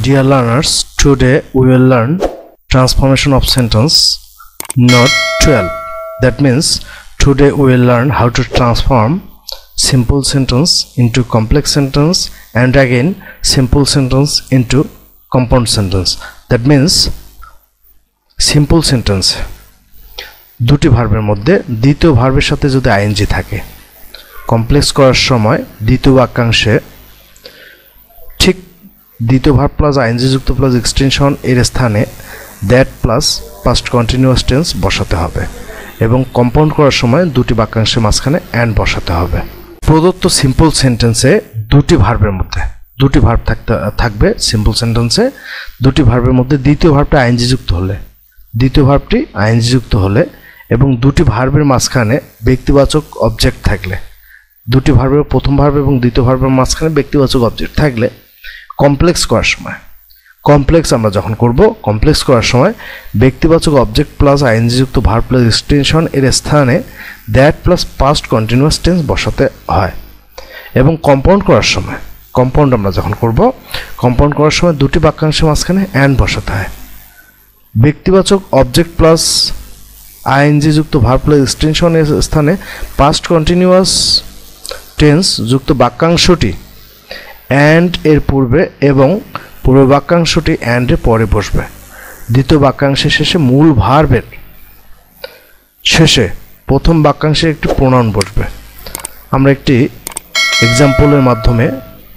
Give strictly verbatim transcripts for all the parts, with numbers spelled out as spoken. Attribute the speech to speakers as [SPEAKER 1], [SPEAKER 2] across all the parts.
[SPEAKER 1] Dear learners, today we will learn transformation of sentence, not twelve. That means today we will learn how to transform simple sentence into complex sentence and again simple sentence into compound sentence. That means simple sentence দুটি ভার্বের মধ্যে দ্বিতীয় ভার্বের সাথে যদি ING থাকে, complex করার সময় দ্বিতীয় বাক্যাংশে ঠিক দ্বিতীয় ভার্ব প্লাস আইএনজি যুক্ত প্লাস এক্সটেনশন এর স্থানে that plus past continuous tense বসাতে হবে এবং কম্পাউন্ড করার সময় দুটি বাক্যাংশের মাঝখানে অ্যান্ড বসাতে হবে। প্রদত্ত সিম্পল সেন্টেন্সে দুটি ভার্বের মধ্যে দুটি ভার্ব থাকতে থাকবে সিম্পল সেন্টেন্সে দুটি ভার্বের মধ্যে দ্বিতীয় ভার্বটা আইএনজি যুক্ত হলে দ্বিতীয় ভার্বটি আইএনজি যুক্ত হলে এবং দুটি ভার্বের মাঝখানে ব্যক্তিবাচক অবজেক্ট থাকলে দুটি ভার্বের প্রথম ভার্ব এবং দ্বিতীয় ভার্বের মাঝখানে ব্যক্তিবাচক অবজেক্ট থাকলে কমপ্লেক্স করার সময় কমপ্লেক্স আমরা যখন করব কমপ্লেক্স করার সময় ব্যক্তিবাচক অবজেক্ট প্লাস আইএনজি যুক্ত ভার্ব প্লাস এক্সটেনশন এর স্থানে that plus past continuous tense বসাতে হয় এবং কম্পাউন্ড করার সময় কম্পাউন্ড আমরা যখন করব কম্পাউন্ড করার সময় দুটি বাক্যাংশের মাঝখানে অ্যান্ড বসাতে হয়। ব্যক্তিবাচক অবজেক্ট প্লাস আইএনজি যুক্ত ভার্ব প্লাস এক্সটেনশন এর স্থানে পাস্ট কন্টিনিউয়াস টেন্স যুক্ত বাক্যাংশটি অ্যান্ড এর পূর্বে এবং পূর্ব বাক্যাংশটি অ্যান্ড এর পরে বসবে। দ্বিতীয় বাক্যাংশের শেষে মূল ভার্বের শেষে প্রথম বাক্যাংশে একটি প্রোনাউন বসবে। আমরা একটি এক্সাম্পলের মাধ্যমে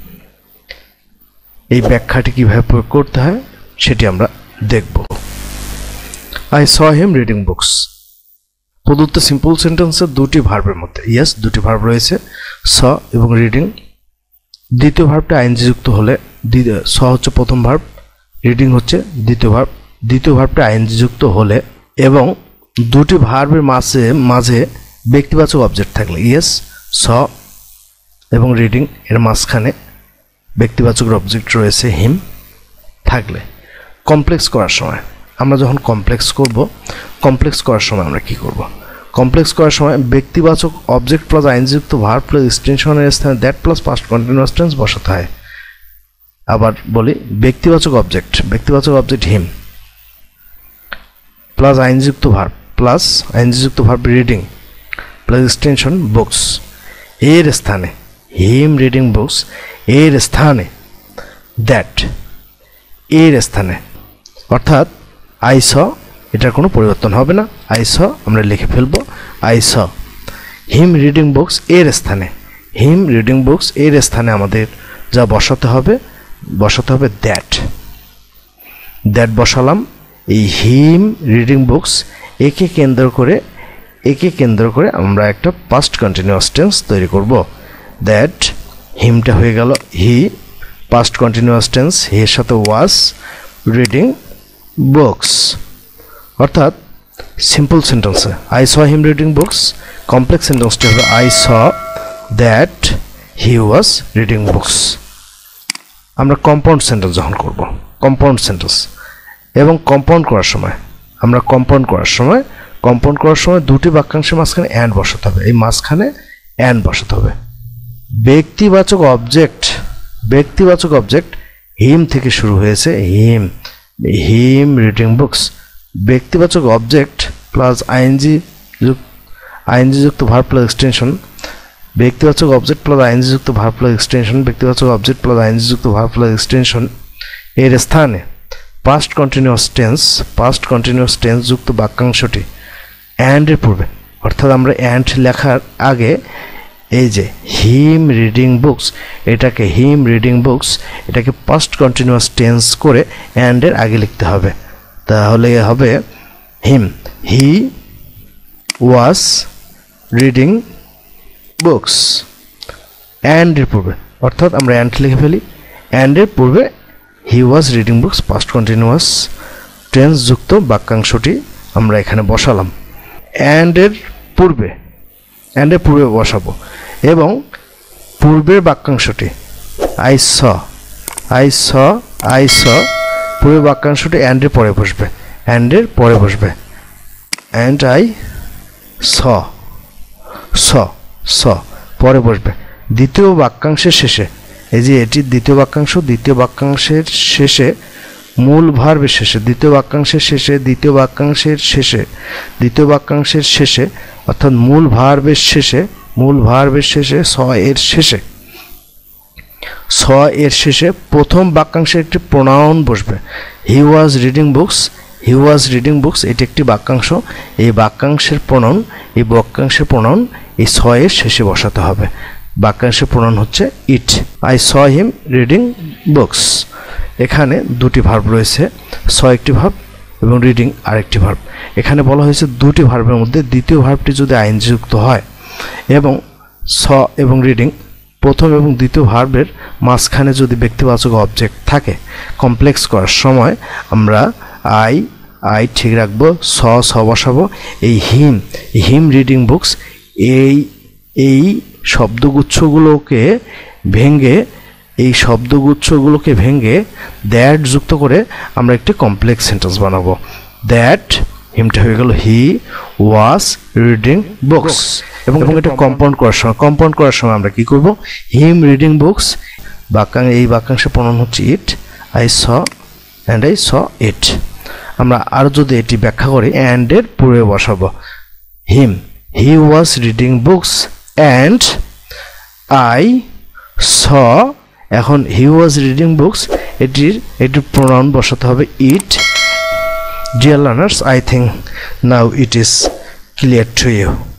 [SPEAKER 1] এই ব্যাখ্যাটি কিভাবে প্রয়োগ করতে হয় সেটি আমরা দেখব। I saw him reading books. প্রদত্ত সিম্পল সেন্টেন্সের দুটি ভার্বের মধ্যে ইয়েস দুটি ভার্ব রয়েছে স এবং রিডিং। দ্বিতীয় ভার্বটা আইএনজি যুক্ত হলে স হচ্ছে প্রথম ভার্ব, রিডিং হচ্ছে দ্বিতীয় ভার্ব। দ্বিতীয় ভার্বটা আইএনজি যুক্ত হলে এবং দুটি ভার্বের মাঝে মাঝে ব্যক্তিবাচক অবজেক্ট থাকলে ইয়েস স এবং রিডিং এর মাঝখানে ব্যক্তিবাচক অবজেক্ট রয়েছে হিম থাকলে কমপ্লেক্স করার সময় আমরা যখন কমপ্লেক্স করব কমপ্লেক্স করার সময় আমরা কি করব কমপ্লেক্স করার সময় ব্যক্তিবাচক অবজেক্ট প্লাস আইনযুক্ত ভার্ব প্লাস এক্সটেনশনের স্থানে that plus past continuous tense বসাতে হয়। আবার বলি ব্যক্তিবাচক অবজেক্ট ব্যক্তিবাচক অবজেক্ট হিম প্লাস আইনযুক্ত ভার্ব প্লাস আইনযুক্ত verb reading plus extension books এর স্থানে হিম রিডিং বুকস এর স্থানে দ্যাট এর স্থানে অর্থাৎ আই স এটার কোনো পরিবর্তন হবে না। আই স আমরা লিখে ফেলবো I saw him reading books এর স্থানে হিম রিডিং বুকস এর স্থানে আমাদের যা বসাতে হবে বসাতে হবে দ্যাট দ্যাট বসালাম। এই হিম রিডিং বুকস একে কেন্দ্র করে একে কেন্দ্র করে আমরা একটা পাস্ট কন্টিনিউয়াস টেন্স তৈরি করব। দ্যাট হিমটা হয়ে গেল he past continuous tense he এর সাথে ওয়াজ রিডিং বুকস অর্থাৎ সিম্পল সেন্টেন্সে I saw him reading books complex সেন্টেন্সটি হবে I saw that he was reading books. আমরা কম্পাউন্ড সেন্টেন্স যখন করব কম্পাউন্ড সেন্টেন্স এবং কম্পাউন্ড করার সময় আমরা কম্পাউন্ড করার সময় কম্পাউন্ড করার সময় দুটি বাক্যাংশের মাঝখানে অ্যান্ড বসাতে হবে। এই মাঝখানে অ্যান্ড বসাতে হবে। ব্যক্তিবাচক অবজেক্ট ব্যক্তিবাচক অবজেক্ট হিম থেকে শুরু হয়েছে হিম হিম রিডিং বুকস ব্যক্তিবাচক অবজেক্ট প্লাস আইএনজি আইএনজি যুক্ত ভার্ব প্লাস এক্সটেনশন ব্যক্তিবাচক অবজেক্ট প্লাস আইএনজি যুক্ত ভার্ব প্লাস এক্সটেনশন ব্যক্তিবাচক অবজেক্ট প্লাস আইএনজি যুক্ত ভার্ব প্লাস এক্সটেনশন এর স্থানে past continuous tense past continuous tense যুক্ত বাক্যাংশটি অ্যান্ড এর পূর্বে অর্থাৎ আমরা অ্যান্ড লেখার আগে এই যে হিম রিডিং বুকস এটাকে হিম রিডিং বুকস এটাকে পাস্ট কন্টিনিউয়াস টেন্স করে অ্যান্ড এর আগে লিখতে হবে। তাহলে হবে him he was reading books and এর পূর্বে অর্থাৎ আমরা অ্যান্ড লিখে ফেলি অ্যান্ড এর পূর্বে he was reading books past continuous tense যুক্ত বাক্যাংশটি আমরা এখানে বসালাম। অ্যান্ড এর পূর্বে অ্যান্ড এর পূর্বে বসাবো এবং পূর্বের বাক্যাংশটি I saw I saw I saw পূর্বের বাক্যাংশটি অ্যান্ড এর পরে বসবে অ্যান্ড এর পরে বসবে অ্যান্ড আই স স স পরে বসবে। দ্বিতীয় বাক্যাংশের শেষে এই যে এটি দ্বিতীয় বাক্যাংশ, দ্বিতীয় বাক্যাংশের শেষে মূল ভার্বের শেষে, দ্বিতীয় বাক্যাংশের শেষে দ্বিতীয় বাক্যাংশের শেষে দ্বিতীয় বাক্যাংশের শেষে অর্থাৎ মূল ভার্বের শেষে মূল ভার্বের শেষে স এর শেষে স এর শেষে প্রথম বাক্যাংশে একটি প্রোনাউন বসবে। He was reading books, he was reading books এটি একটি বাক্যাংশ। এই বাক্যাংশের প্রোনাউন এই বাক্যাংশের প্রোনাউন এই স এর শেষে বসাতে হবে। বাক্যাংশের প্রোনাউন হচ্ছে it. I saw him reading books. এখানে দুটি ভার্ব রয়েছে, স একটি ভার্ব এবং রিডিং আরেকটি ভার্ব। এখানে বলা হয়েছে দুটি ভার্বের মধ্যে দ্বিতীয় ভার্বটি যদি আইএনজি যুক্ত হয় এবং স এবং রিডিং প্রথম এবং দ্বিতীয় ভার্বের মাঝখানে যদি ব্যক্তিবাচক অবজেক্ট থাকে, কমপ্লেক্স করার সময় আমরা আই আই ঠিক রাখবো, স স বসাবো। এই হিম হিম রিডিং বুকস এই এই শব্দগুচ্ছগুলোকে ভেঙে এই শব্দগুচ্ছগুলোকে ভেঙে দ্যাট যুক্ত করে আমরা একটি কমপ্লেক্স সেন্টেন্স বানাবো। দ্যাট হিমটা হয়ে গেল হি ওয়াজ রিডিং বুকস। এবং এটা কম্পাউন্ড করার সময় কম্পাউন্ড করার সময় আমরা কি করব? হিম রিডিং বুকস বাক্যাংশ এই বাক্যাংশের প্রণয়ন হচ্ছে it. I saw and I saw it. আমরা আরও যদি এটি ব্যাখ্যা করি অ্যান্ড এর পূর্বে বসাবো him he was reading books and I saw. এখন হি ওয়াজ রিডিং বুকস এটির এটির প্রোনাউন বসাতে হবে it. Dear learners, I think now it is clear to you.